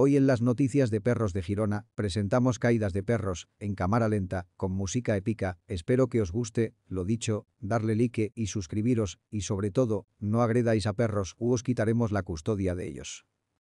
Hoy en las noticias de Perros de Girona, presentamos caídas de perros, en cámara lenta, con música épica. Espero que os guste, lo dicho, darle like y suscribiros, y sobre todo, no agredáis a perros u os quitaremos la custodia de ellos.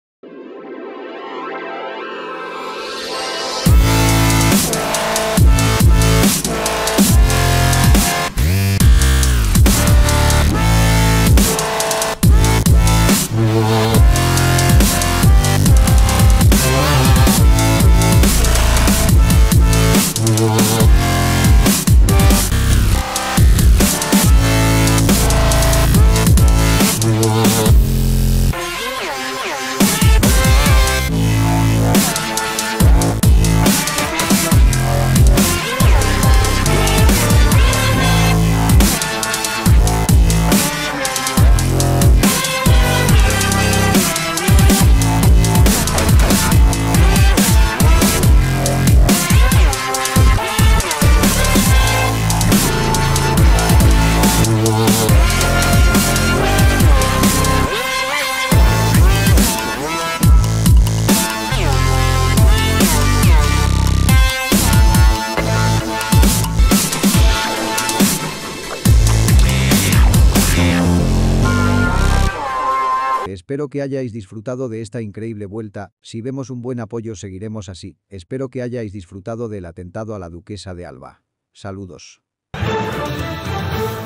Espero que hayáis disfrutado de esta increíble vuelta. Si vemos un buen apoyo seguiremos así. Espero que hayáis disfrutado del atentado a la duquesa de Alba. Saludos.